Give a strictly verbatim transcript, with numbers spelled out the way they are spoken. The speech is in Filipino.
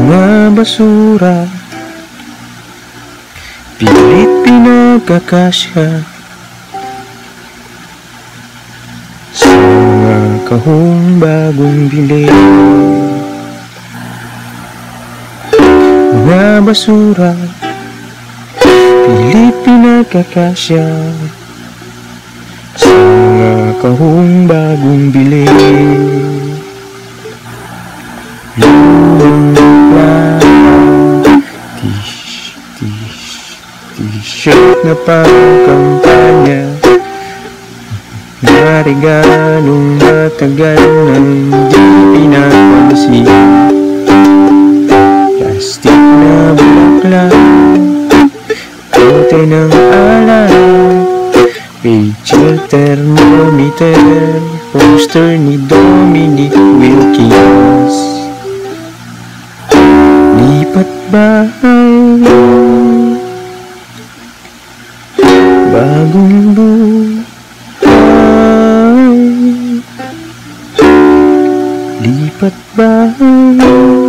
Mga basura, pilit pinagkakasya sa mga kahong bagong bili. Mga basura, pilit pinagkakasya sa mga kahong bagong bili. T-shirt na pang-kampanya, na regalong matagal nang di pinapansin. Plastic na bulaklak, bote ng alay, Rachel thermometer, poster ni Dominic Wilkins. Lipat bahay, bagong buhay. Lipat bahay,